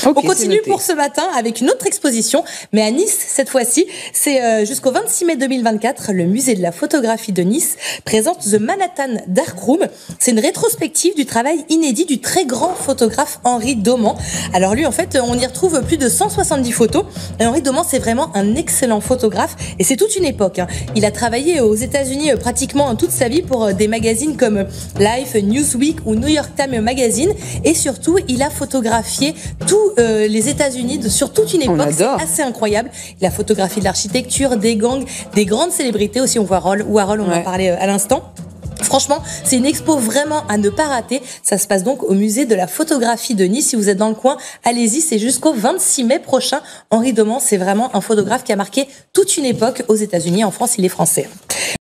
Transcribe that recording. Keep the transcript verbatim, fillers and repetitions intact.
Okay, on continue pour ce matin avec une autre exposition, mais à Nice cette fois-ci. C'est euh, jusqu'au vingt-six mai deux mille vingt-quatre. Le musée de la photographie de Nice présente The Manhattan Darkroom. C'est une rétrospective du travail inédit du très grand photographe Henri Dauman. Alors lui, en fait, on y retrouve plus de cent soixante-dix photos. Et Henri Dauman, c'est vraiment un excellent photographe et c'est toute une époque. Hein. Il a travaillé aux États-Unis euh, pratiquement toute sa vie pour euh, des magazines comme Life, Newsweek ou New York Times Magazine. Et surtout, il a photographié tous euh, les États-Unis sur toute une époque. C'est assez incroyable. Il a photographié de l'architecture, des gangs, des grandes célébrités aussi. On voit Warhol, Warhol on ouais. en parlait euh, à l'instant. Franchement, c'est une expo vraiment à ne pas rater. Ça se passe donc au musée de la photographie de Nice. Si vous êtes dans le coin, allez-y. C'est jusqu'au vingt-six mai prochain. Henri Dauman, c'est vraiment un photographe qui a marqué toute une époque aux États-Unis. En France, il est français.